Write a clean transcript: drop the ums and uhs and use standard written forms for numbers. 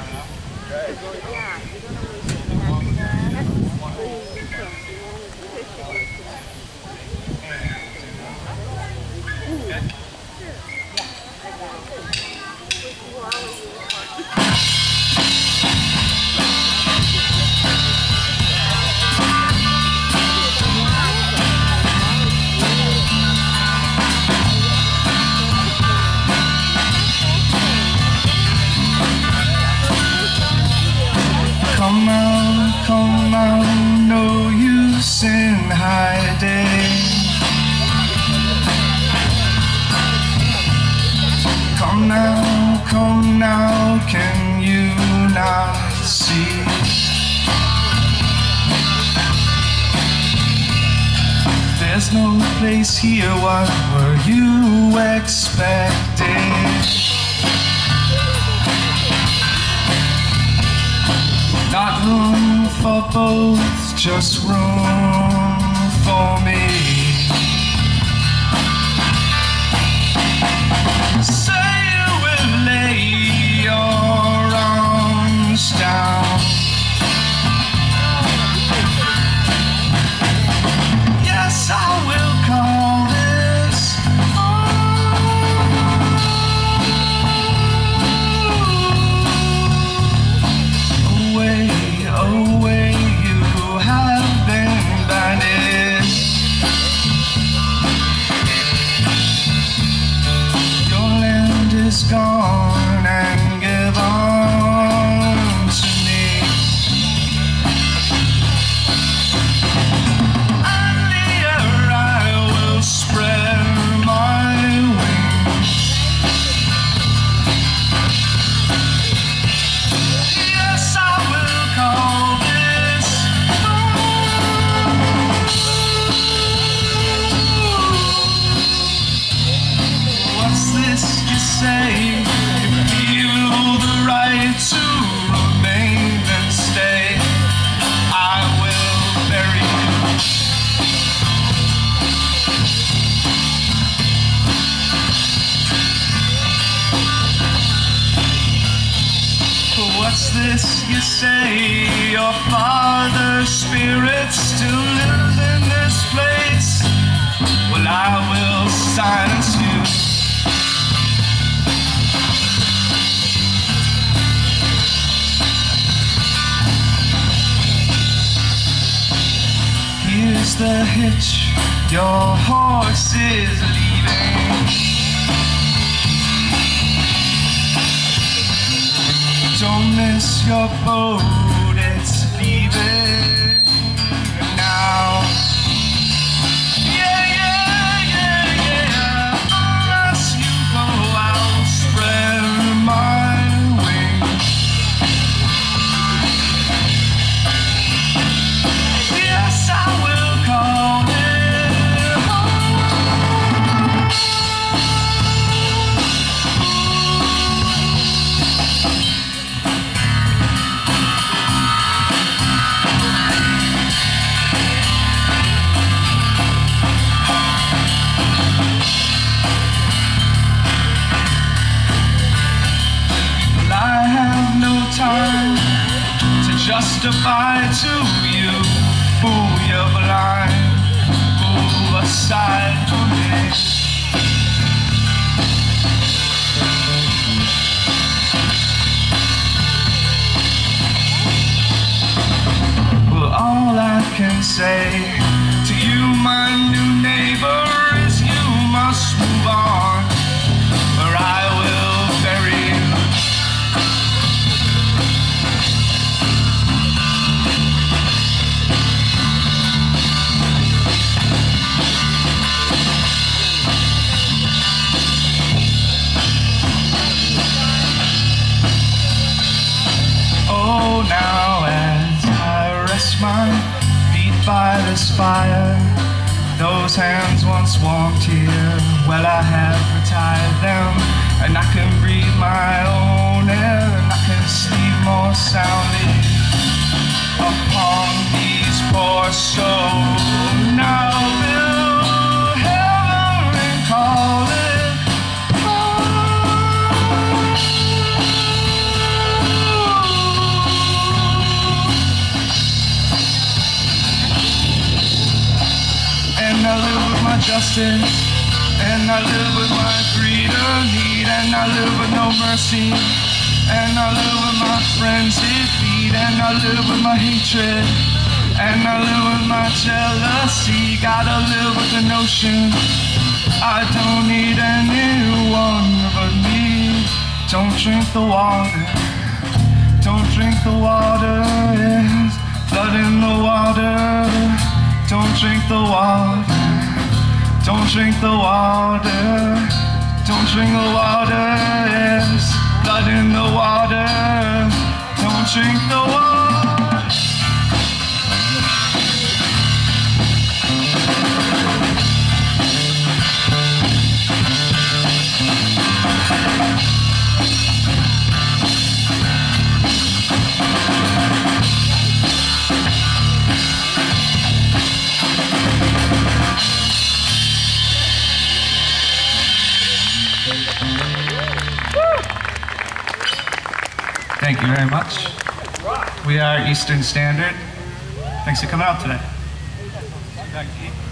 Come on, no use in hiding. Come now, can you not see? There's no place here, what were you expecting? Not room for both, just room for me. Say you will lay your arms down. Yes, I will call this away, you have been banished. Your land is gone and given to me. And here I will spread my wings. Yes, I will call this what's this you say? You feel the right to remain and stay. I will bury you. What's this you say? Your father's spirit still lives in this place. Well, I will silence you. Here's the hitch, your horse is leaving. Don't miss your boat, it's leaving now. Yeah, unless you go, I'll spread my wings. Yes, I will call it home. Time to justify to you, fool, you're blind, move aside from me. Well, all I can say to you, my new neighbor, is you must move on, or I will bury you. Oh, now as I rest my feet by this fire, those hands once warmed here, well, I have retired them, and I can breathe my own air, and I can sleep more soundly upon these poor souls. Now will heaven call it home? justice, and I live with my freedom need, and I live with no mercy, and I live with my frenzied feet, and I live with my hatred, and I live with my jealousy. Gotta live with the notion I don't need anyone but me. Don't drink the water, don't drink the water, yes, blood in the water. Don't drink the water, don't drink the water, don't drink the water, yes, blood in the water. Don't drink the water. Thank you very much. We are Eastern Standard. Thanks for coming out today.